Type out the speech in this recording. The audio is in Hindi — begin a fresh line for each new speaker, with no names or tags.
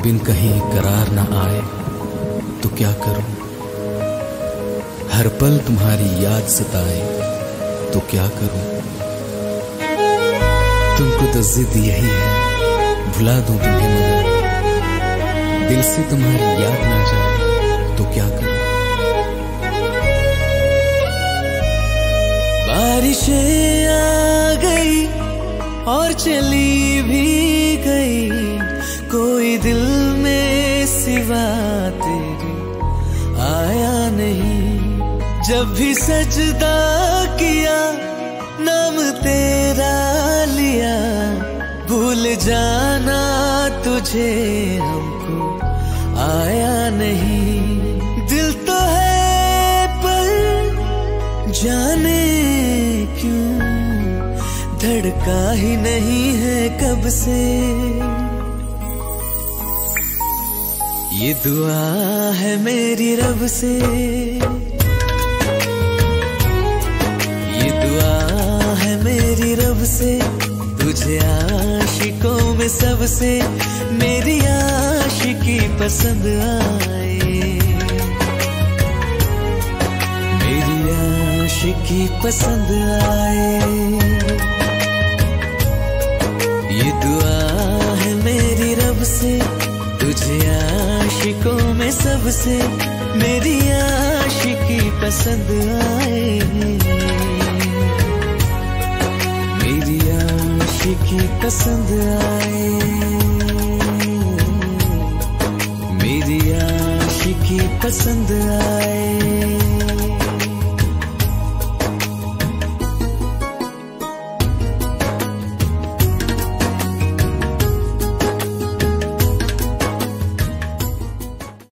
बिन कहीं करार न आए तो क्या करूं, हर पल तुम्हारी याद सताए तो क्या करूं। तुमको तो जिद यही है भुला दूं तुम्हें, मगर दिल से तुम्हारी याद ना जाए तो क्या करूं। बारिशें आ गई और चली भी गई, कोई दिल में सिवा तेरे आया नहीं। जब भी सजदा किया नाम तेरा लिया, भूल जाना तुझे हमको आया नहीं। दिल तो है पर जाने क्यों धड़का ही नहीं है कब से। ये दुआ है मेरी रब से, ये दुआ है मेरी रब से, तुझे आशिकों में सबसे मेरी आशिकी पसंद आए, मेरी आशिकी पसंद आए। ये दुआ है मेरी रब से, तुझे आशिकों में सबसे मेरी आशिकी पसंद आए, मेरी आशिकी पसंद आए, मेरी आशिकी पसंद आए।